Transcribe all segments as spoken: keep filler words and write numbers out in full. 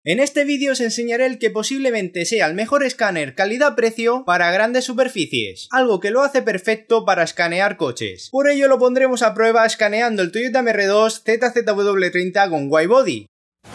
En este vídeo os enseñaré el que posiblemente sea el mejor escáner calidad-precio para grandes superficies, algo que lo hace perfecto para escanear coches. Por ello lo pondremos a prueba escaneando el Toyota M R dos Z Z W treinta con Widebody.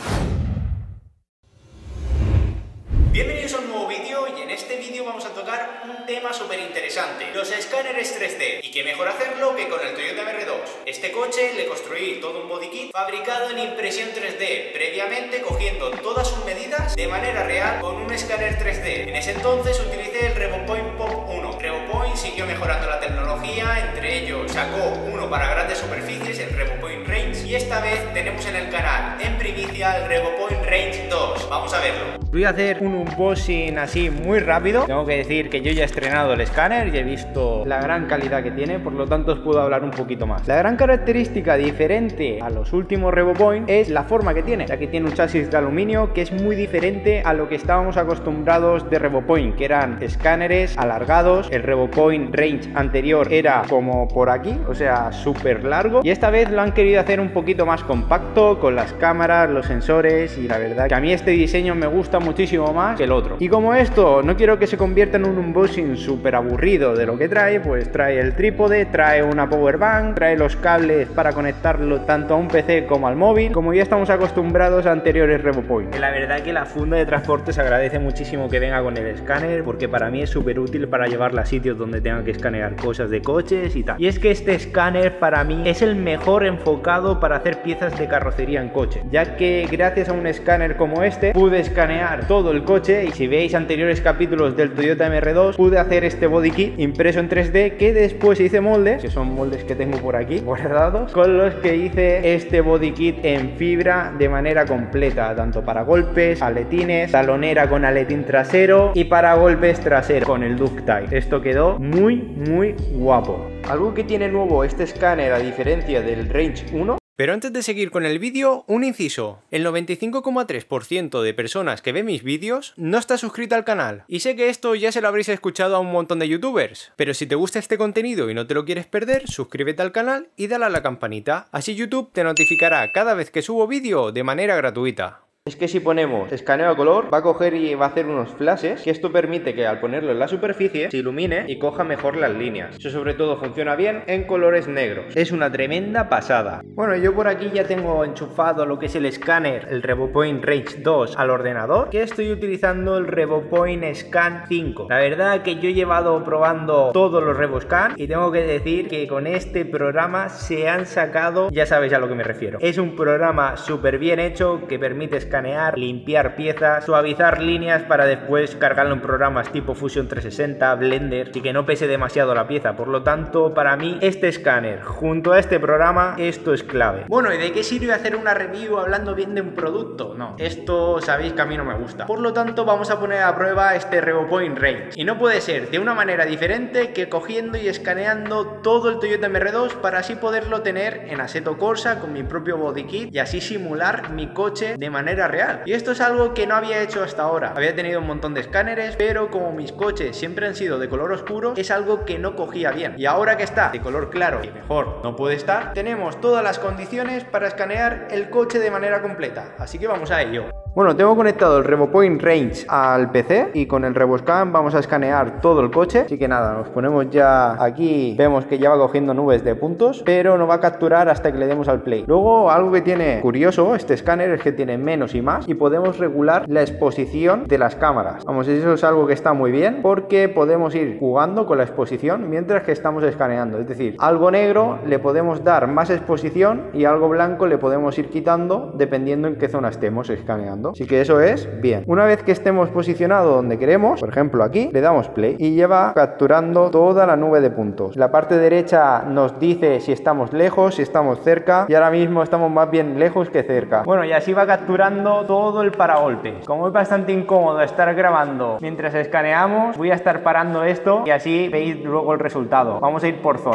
Bienvenidos a un nuevo vídeo y en este vídeo vamos a tocar un tema súper interesante, los escáneres tres D, y qué mejor hacerlo que con el Toyota M R dos. Este coche le construí todo un body kit fabricado en impresión tres D, previamente cogiendo todas sus medidas de manera real con un escáner tres D. En ese entonces utilicé el RevoPoint Pop uno. RevoPoint siguió mejorando la tecnología, entre ellos sacó uno para grandes superficies, el RevoPoint Range, y esta vez tenemos en el canal en primicia el RevoPoint Range dos. Vamos a verlo. Voy a hacer un unboxing así muy rápido. Tengo que decir que yo ya he estrenado el escáner y he visto la gran calidad que tiene, por lo tanto os puedo hablar un poquito más. La gran característica diferente a los últimos RevoPoint es la forma que tiene, ya que tiene un chasis de aluminio que es muy diferente a lo que estábamos acostumbrados de RevoPoint, que eran escáneres alargados. El RevoPoint Range anterior era como por aquí, o sea, súper largo, y esta vez lo han querido hacer un poquito más compacto con las cámaras, los sensores, y la verdad que a mí este diseño me gusta muchísimo más que el otro. Y como esto no quiero que se convierta en un unboxing súper aburrido de lo que trae, pues trae el trípode, trae una power bank, trae los cables para conectarlo tanto a un P C como al móvil, como ya estamos acostumbrados a anteriores RevoPoint. La verdad que la funda de transporte se agradece muchísimo que venga con el escáner, porque para mí es súper útil para llevarla a sitios donde tenga que escanear cosas de coches y tal. Y es que este escáner para mí es el mejor enfocado para hacer piezas de carrocería en coche, ya que gracias a un escáner como este pude escanear todo el coche, y si veis anteriores capítulos del Toyota M R dos pude hacer este body kit impreso en tres D, que después hice moldes, que son moldes que tengo por aquí guardados, con los que hice este body kit en fibra de manera completa, tanto para golpes, aletines, talonera con aletín trasero y para golpes traseros con el Ductile. Esto quedó muy muy guapo. Algo que tiene nuevo este escáner a diferencia del Range uno. Pero antes de seguir con el vídeo, un inciso. El noventa y cinco coma tres por ciento de personas que ven mis vídeos no está suscrita al canal. Y sé que esto ya se lo habréis escuchado a un montón de youtubers. Pero si te gusta este contenido y no te lo quieres perder, suscríbete al canal y dale a la campanita. Así YouTube te notificará cada vez que subo vídeo de manera gratuita. Es que si ponemos escaneo a color, va a coger y va a hacer unos flashes, que esto permite que al ponerlo en la superficie se ilumine y coja mejor las líneas. Eso sobre todo funciona bien en colores negros. Es una tremenda pasada. Bueno, yo por aquí ya tengo enchufado lo que es el escáner, el RevoPoint Range dos al ordenador, que estoy utilizando el RevoPoint Scan cinco. La verdad que yo he llevado probando todos los RevoScan y tengo que decir que con este programa se han sacado, ya sabéis a lo que me refiero. Es un programa súper bien hecho que permite escanear, limpiar piezas, suavizar líneas para después cargarlo en programas tipo Fusion trescientos sesenta, Blender, y que no pese demasiado la pieza. Por lo tanto, para mí este escáner junto a este programa, esto es clave. Bueno, ¿y de qué sirve hacer una review hablando bien de un producto? No, esto sabéis que a mí no me gusta. Por lo tanto, vamos a poner a prueba este RevoPoint Range, y no puede ser de una manera diferente que cogiendo y escaneando todo el Toyota M R dos para así poderlo tener en Assetto Corsa con mi propio body kit y así simular mi coche de manera real. Y esto es algo que no había hecho hasta ahora. Había tenido un montón de escáneres, pero como mis coches siempre han sido de color oscuro, es algo que no cogía bien. Y ahora que está de color claro, y mejor no puede estar, tenemos todas las condiciones para escanear el coche de manera completa. Así que vamos a ello. Bueno, tengo conectado el RevoPoint Range al P C y con el RevoScan vamos a escanear todo el coche. Así que nada, nos ponemos ya aquí, vemos que ya va cogiendo nubes de puntos, pero no va a capturar hasta que le demos al play. Luego, algo que tiene curioso este escáner es que tiene menos y más, y podemos regular la exposición de las cámaras. Vamos, eso es algo que está muy bien, porque podemos ir jugando con la exposición mientras que estamos escaneando. Es decir, algo negro le podemos dar más exposición y algo blanco le podemos ir quitando dependiendo en qué zona estemos escaneando. Así que eso es bien. Una vez que estemos posicionados donde queremos, por ejemplo aquí, le damos play y lleva capturando toda la nube de puntos. La parte derecha nos dice si estamos lejos, si estamos cerca, y ahora mismo estamos más bien lejos que cerca. Bueno, y así va capturando todo el paragolpes. Como es bastante incómodo estar grabando mientras escaneamos, voy a estar parando esto y así veis luego el resultado. Vamos a ir por zonas.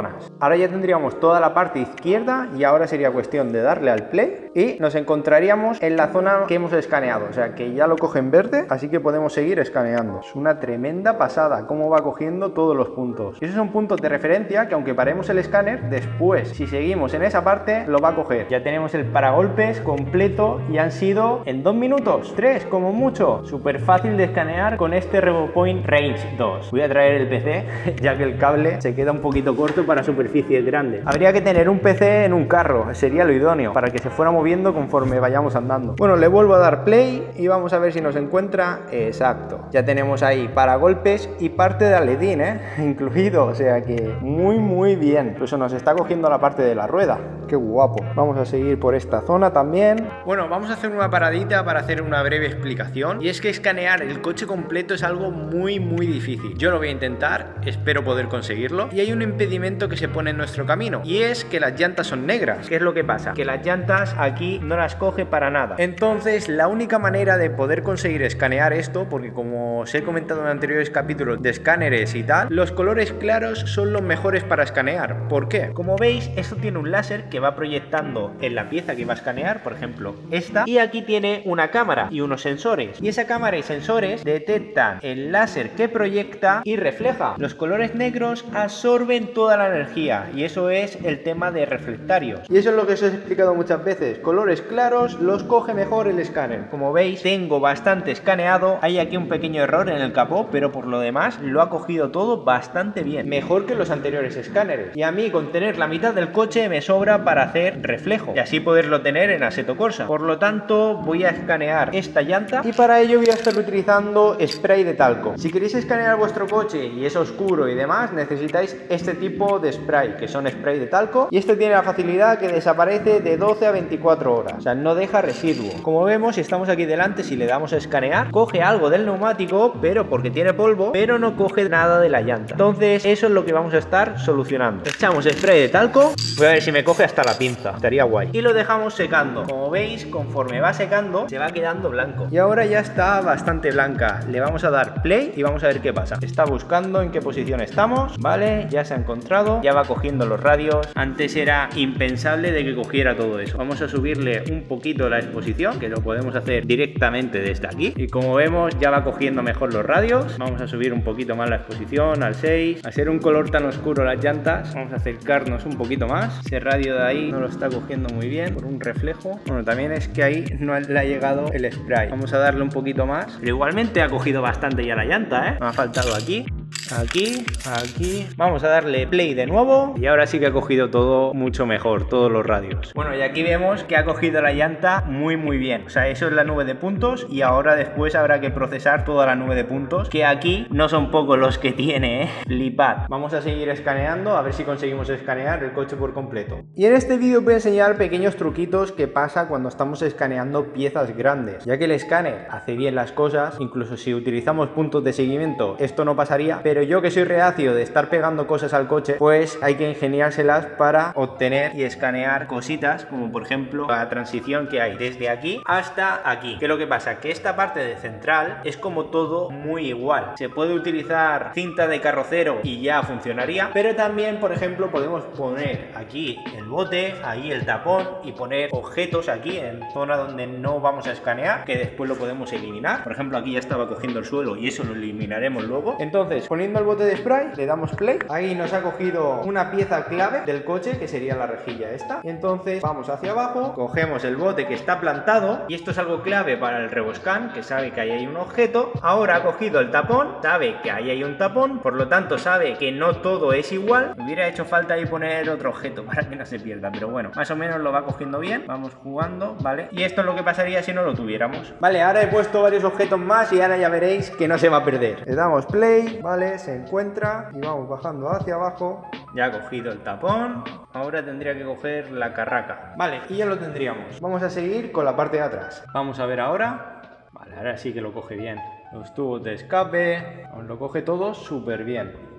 Ahora ya tendríamos toda la parte izquierda y ahora sería cuestión de darle al play y nos encontraríamos en la zona que hemos escaneado, o sea que ya lo coge en verde, así que podemos seguir escaneando. Es una tremenda pasada cómo va cogiendo todos los puntos. Y esos son puntos de referencia que aunque paremos el escáner, después si seguimos en esa parte lo va a coger. Ya tenemos el paragolpes completo y han sido en dos minutos, tres como mucho. Súper fácil de escanear con este RevoPoint Range dos. Voy a traer el P C ya que el cable se queda un poquito corto para superficies grandes. Habría que tener un P C en un carro, sería lo idóneo, para que se fuera moviendo conforme vayamos andando. Bueno, le vuelvo a dar play y vamos a ver si nos encuentra. Exacto, ya tenemos ahí paragolpes y parte de aletín, ¿eh? incluido, o sea que muy muy bien. Incluso nos está cogiendo la parte de la rueda. Qué guapo. Vamos a seguir por esta zona también. Bueno, vamos a hacer una paradita para hacer una breve explicación. Y es que escanear el coche completo es algo muy muy difícil. Yo lo voy a intentar, espero poder conseguirlo. Y hay un impedimento que se pone en nuestro camino, y es que las llantas son negras. ¿Qué es lo que pasa? Que las llantas aquí no las coge para nada. Entonces la única manera de poder conseguir escanear esto, porque como os he comentado en anteriores capítulos de escáneres y tal, los colores claros son los mejores para escanear. ¿Por qué? Como veis, esto tiene un láser que va proyectando en la pieza que va a escanear, por ejemplo esta, y aquí tiene una cámara y unos sensores, y esa cámara y sensores detectan el láser que proyecta y refleja. Los colores negros absorben toda la energía y eso es el tema de reflectarios, y eso es lo que os he explicado muchas veces. Colores claros los coge mejor el escáner. Como veis, tengo bastante escaneado. Hay aquí un pequeño error en el capó, pero por lo demás lo ha cogido todo bastante bien, mejor que los anteriores escáneres. Y a mí con tener la mitad del coche me sobra para hacer reflejo y así poderlo tener en Assetto Corsa. Por lo tanto voy a escanear esta llanta y para ello voy a estar utilizando spray de talco. Si queréis escanear vuestro coche y es oscuro y demás, necesitáis este tipo de spray, que son spray de talco, y este tiene la facilidad que desaparece de doce a veinticuatro horas, o sea no deja residuo. Como vemos, si estamos aquí delante, si le damos a escanear, coge algo del neumático, pero porque tiene polvo, pero no coge nada de la llanta. Entonces eso es lo que vamos a estar solucionando. Echamos spray de talco, voy a ver si me coge hasta la pinza, estaría guay, y lo dejamos secando. Como veis, conforme va secando se va quedando blanco y ahora ya está bastante blanca. Le vamos a dar play y vamos a ver qué pasa. Está buscando en qué posición estamos, vale, ya se ha encontrado, ya va cogiendo los radios. Antes era impensable de que cogiera todo eso. Vamos a subirle un poquito la exposición, que lo podemos hacer directamente desde aquí, y como vemos ya va cogiendo mejor los radios. Vamos a subir un poquito más la exposición al seis. Al ser un color tan oscuro las llantas, vamos a acercarnos un poquito más. Ese radio de ahí no lo está cogiendo muy bien por un reflejo. Bueno, también es que ahí no le ha llegado el spray. Vamos a darle un poquito más, pero igualmente ha cogido bastante ya la llanta, ¿eh? Me ha faltado aquí, aquí, aquí. Vamos a darle play de nuevo y ahora sí que ha cogido todo mucho mejor, todos los radios. Bueno, y aquí vemos que ha cogido la llanta muy muy bien. O sea, eso es la nube de puntos y ahora después habrá que procesar toda la nube de puntos, que aquí no son pocos los que tiene, ¿eh? Flipad. Vamos a seguir escaneando a ver si conseguimos escanear el coche por completo. Y en este vídeo voy a enseñar pequeños truquitos que pasa cuando estamos escaneando piezas grandes, ya que el escáner hace bien las cosas. Incluso si utilizamos puntos de seguimiento esto no pasaría, pero yo que soy reacio de estar pegando cosas al coche, pues hay que ingeniárselas para obtener y escanear cositas, como por ejemplo la transición que hay desde aquí hasta aquí. ¿Qué es lo que pasa? Que esta parte de central es como todo muy igual. Se puede utilizar cinta de carrocero y ya funcionaría, pero también por ejemplo podemos poner aquí el bote, ahí el tapón, y poner objetos aquí en zona donde no vamos a escanear, que después lo podemos eliminar. Por ejemplo, aquí ya estaba cogiendo el suelo y eso lo eliminaremos luego. Entonces, poniendo el bote de spray, le damos play. Ahí nos ha cogido una pieza clave del coche, que sería la rejilla esta. Y entonces vamos hacia abajo, cogemos el bote que está plantado, y esto es algo clave para el RevoScan, que sabe que ahí hay un objeto. Ahora ha cogido el tapón, sabe que ahí hay un tapón, por lo tanto sabe que no todo es igual. Me hubiera hecho falta ahí poner otro objeto para que no se pierda, pero bueno, más o menos lo va cogiendo bien. Vamos jugando, ¿vale? Y esto es lo que pasaría si no lo tuviéramos. Vale, ahora he puesto varios objetos más y ahora ya veréis que no se va a perder. Le damos play, ¿vale? Se encuentra y vamos bajando hacia abajo. Ya ha cogido el tapón, ahora tendría que coger la carraca. Vale, y ya lo tendríamos. Vamos a seguir con la parte de atrás. Vamos a ver ahora. Vale, ahora sí que lo coge bien. Los tubos de escape, os lo coge todo súper bien.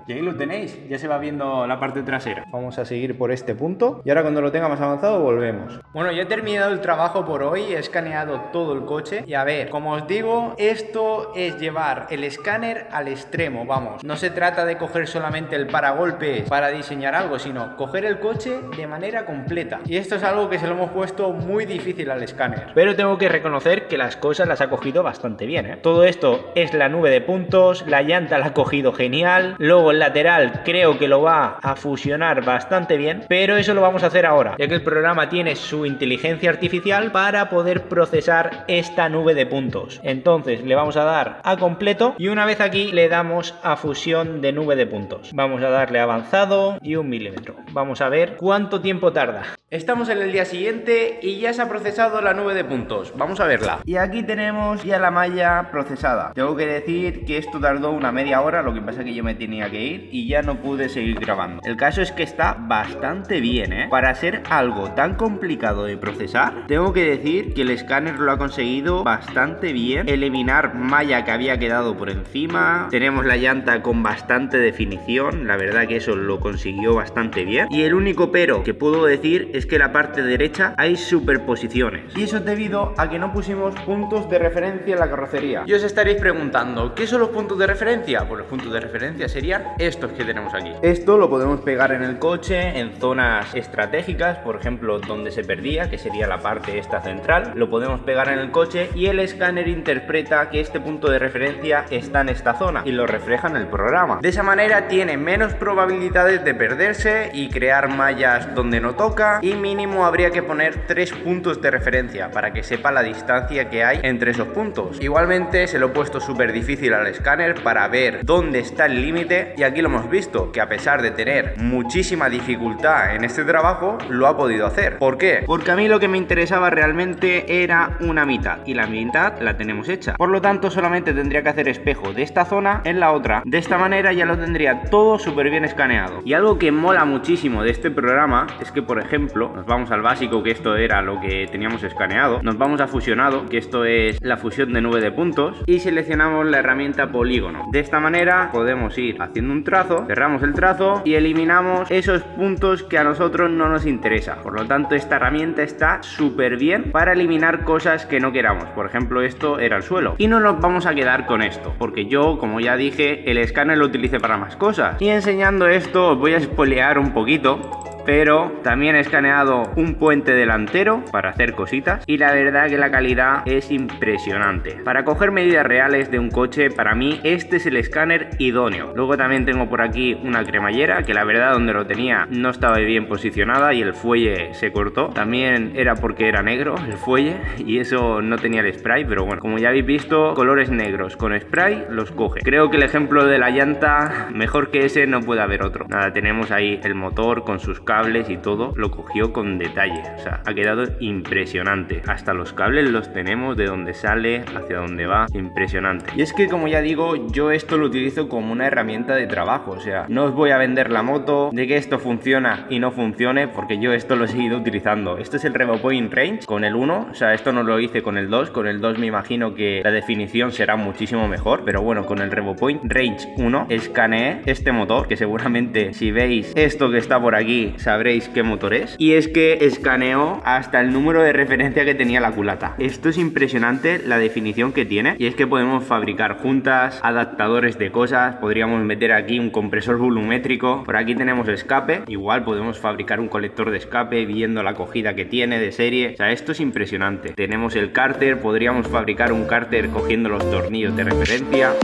Y ahí lo tenéis, ya se va viendo la parte trasera. Vamos a seguir por este punto y ahora cuando lo tenga más avanzado volvemos. Bueno, ya he terminado el trabajo por hoy, he escaneado todo el coche y a ver, como os digo, esto es llevar el escáner al extremo, vamos. No se trata de coger solamente el paragolpes para diseñar algo, sino coger el coche de manera completa. Y esto es algo que se lo hemos puesto muy difícil al escáner. Pero tengo que reconocer que las cosas las ha cogido bastante bien, ¿eh? Todo esto es la nube de puntos, la llanta la ha cogido genial, luego el lateral creo que lo va a fusionar bastante bien, pero eso lo vamos a hacer ahora, ya que el programa tiene su inteligencia artificial para poder procesar esta nube de puntos. Entonces le vamos a dar a completo y una vez aquí le damos a fusión de nube de puntos. Vamos a darle avanzado y un milímetro. Vamos a ver cuánto tiempo tarda. Estamos en el día siguiente y ya se ha procesado la nube de puntos. Vamos a verla. Y aquí tenemos ya la malla procesada. Tengo que decir que esto tardó una media hora, lo que pasa es que yo me tenía que ir y ya no pude seguir grabando. El caso es que está bastante bien, ¿eh? Para ser algo tan complicado de procesar, tengo que decir que el escáner lo ha conseguido bastante bien. Eliminar malla que había quedado por encima. Tenemos la llanta con bastante definición. La verdad que eso lo consiguió bastante bien. Y el único pero que puedo decir es que en la parte derecha hay superposiciones. Y eso es debido a que no pusimos puntos de referencia en la carrocería. Y os estaréis preguntando, ¿qué son los puntos de referencia? Pues los puntos de referencia serían estos que tenemos aquí. Esto lo podemos pegar en el coche, en zonas estratégicas, por ejemplo, donde se perdía, que sería la parte esta central. Lo podemos pegar en el coche y el escáner interpreta que este punto de referencia está en esta zona y lo refleja en el programa. De esa manera tiene menos probabilidades de perderse y crear mallas donde no toca, y mínimo habría que poner tres puntos de referencia para que sepa la distancia que hay entre esos puntos. Igualmente se lo he puesto súper difícil al escáner para ver dónde está el límite y aquí lo hemos visto, que a pesar de tener muchísima dificultad en este trabajo, lo ha podido hacer. ¿Por qué? Porque a mí lo que me interesaba realmente era una mitad y la mitad la tenemos hecha. Por lo tanto solamente tendría que hacer espejo de esta zona en la otra. De esta manera ya lo tendría todo súper bien escaneado. Y algo que mola muchísimo de este programa es que, por ejemplo, nos vamos al básico, que esto era lo que teníamos escaneado, nos vamos a fusionado, que esto es la fusión de nube de puntos, y seleccionamos la herramienta polígono. De esta manera podemos ir haciendo un trazo, cerramos el trazo y eliminamos esos puntos que a nosotros no nos interesa. Por lo tanto, esta herramienta está súper bien para eliminar cosas que no queramos. Por ejemplo, esto era el suelo y no nos vamos a quedar con esto, porque yo, como ya dije, el escáner lo utilicé para más cosas. Y enseñando esto os voy a spoilear un poquito, pero también he escaneado un puente delantero para hacer cositas y la verdad que la calidad es impresionante. Para coger medidas reales de un coche, para mí este es el escáner idóneo. Luego también tengo por aquí una cremallera que la verdad donde lo tenía no estaba bien posicionada y el fuelle se cortó. También era porque era negro el fuelle y eso no tenía el spray, pero bueno, como ya habéis visto, colores negros con spray los coge. Creo que el ejemplo de la llanta, mejor que ese no puede haber otro. Nada, tenemos ahí el motor con sus cables y todo, lo cogió con detalle, o sea, ha quedado impresionante. Hasta los cables los tenemos de dónde sale, hacia dónde va, impresionante. Y es que, como ya digo, yo esto lo utilizo como una herramienta de trabajo, o sea, no os voy a vender la moto de que esto funciona y no funcione, porque yo esto lo he seguido utilizando. Esto es el RevoPoint Range con el uno, o sea, esto no lo hice con el dos, con el dos me imagino que la definición será muchísimo mejor, pero bueno, con el RevoPoint Range uno escaneé este motor, que seguramente si veis esto que está por aquí sabréis qué motor es, y es que escaneó hasta el número de referencia que tenía la culata. Esto es impresionante la definición que tiene, y es que podemos fabricar juntas, adaptadores de cosas, podríamos meter aquí un compresor volumétrico, por aquí tenemos escape, igual podemos fabricar un colector de escape viendo la acogida que tiene de serie, o sea, esto es impresionante. Tenemos el cárter, podríamos fabricar un cárter cogiendo los tornillos de referencia.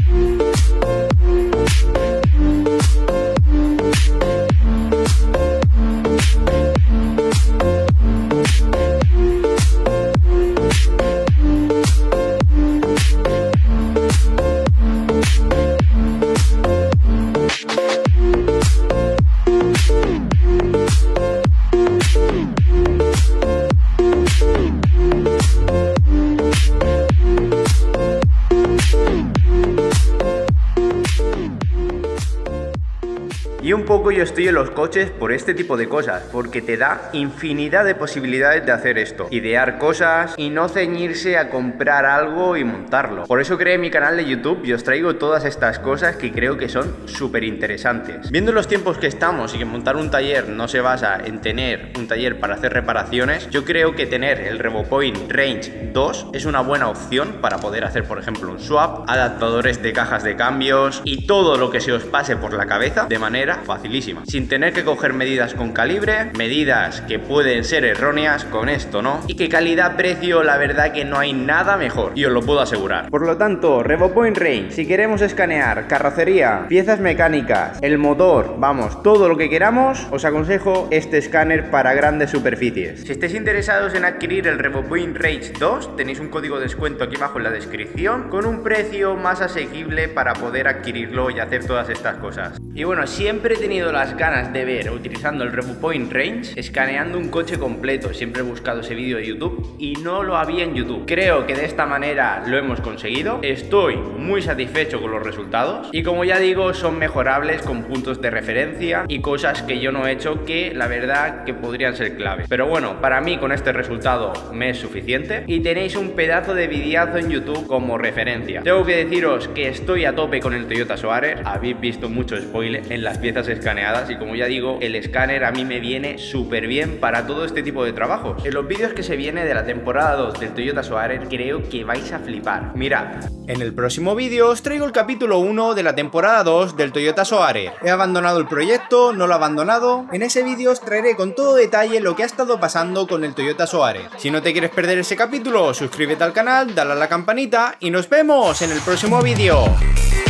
Y un poco yo estoy en los coches por este tipo de cosas, porque te da infinidad de posibilidades de hacer esto, idear cosas y no ceñirse a comprar algo y montarlo. Por eso creé mi canal de YouTube y os traigo todas estas cosas que creo que son súper interesantes. Viendo los tiempos que estamos y que montar un taller no se basa en tener un taller para hacer reparaciones, yo creo que tener el RevoPoint Range dos es una buena opción para poder hacer, por ejemplo, un swap, adaptadores de cajas de cambios y todo lo que se os pase por la cabeza de manera facilísima, sin tener que coger medidas con calibre, medidas que pueden ser erróneas con esto, ¿no? Y que calidad-precio, la verdad que no hay nada mejor, y os lo puedo asegurar. Por lo tanto, RevoPoint Range, si queremos escanear carrocería, piezas mecánicas, el motor, vamos, todo lo que queramos, os aconsejo este escáner para grandes superficies. Si estáis interesados en adquirir el RevoPoint Range dos, tenéis un código de descuento aquí abajo en la descripción, con un precio más asequible para poder adquirirlo y hacer todas estas cosas. Y bueno, siempre he tenido las ganas de ver, utilizando el RevoPoint Range, escaneando un coche completo. Siempre he buscado ese vídeo de YouTube y no lo había en YouTube. Creo que de esta manera lo hemos conseguido. Estoy muy satisfecho con los resultados y, como ya digo, son mejorables con puntos de referencia y cosas que yo no he hecho que la verdad que podrían ser clave. Pero bueno, para mí con este resultado me es suficiente y tenéis un pedazo de videazo en YouTube como referencia. Tengo que deciros que estoy a tope con el Toyota Soarer. Habéis visto mucho spoiler en las piezas escaneadas y, como ya digo, el escáner a mí me viene súper bien para todo este tipo de trabajos. En los vídeos que se viene de la temporada dos del Toyota Soarer creo que vais a flipar. Mirad, en el próximo vídeo os traigo el capítulo uno de la temporada dos del Toyota Soarer. ¿He abandonado el proyecto? ¿No lo he abandonado? En ese vídeo os traeré con todo detalle lo que ha estado pasando con el Toyota Soarer. Si no te quieres perder ese capítulo, suscríbete al canal, dale a la campanita y nos vemos en el próximo vídeo.